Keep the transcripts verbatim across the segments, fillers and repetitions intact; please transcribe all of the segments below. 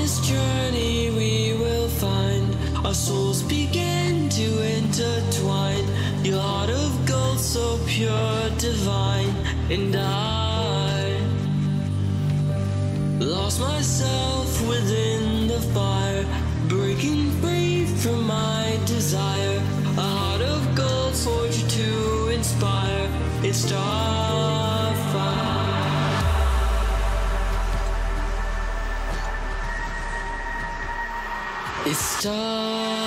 this journey we will find our souls begin to intertwine. Your heart of gold, so pure, divine. And I lost myself within the fire, breaking free from my desire. A heart of gold forged to inspire. It's starfire. It's starfire.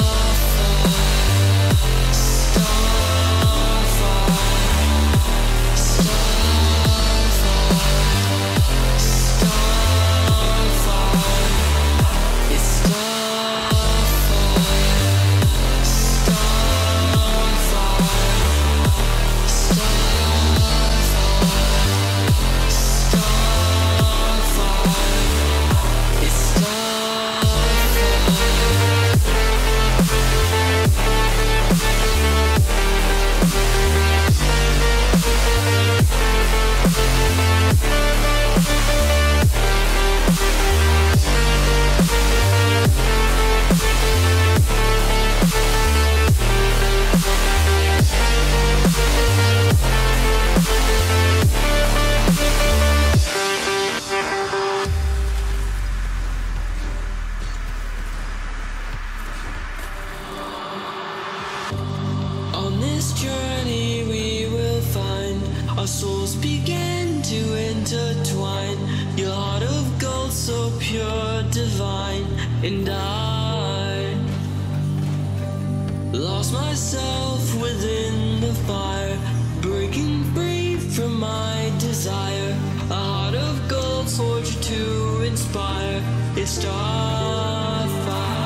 On this journey we will find our souls begin to intertwine. Your heart of gold, so pure, divine. And I lost myself within the fire, breaking free from my desire. A heart of gold forged to inspire. It's starfire.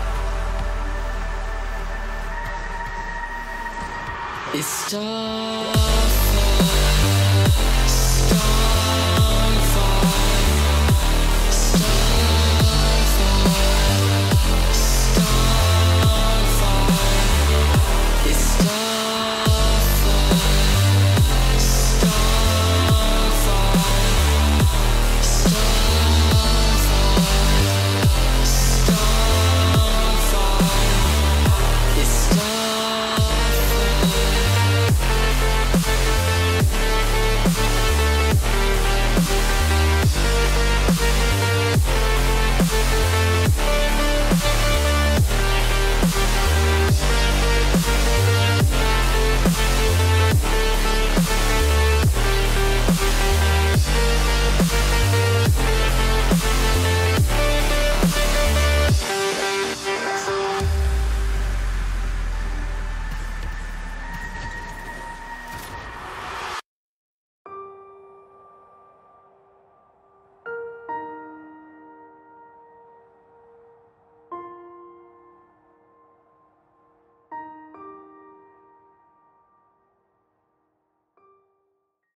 It's starfire.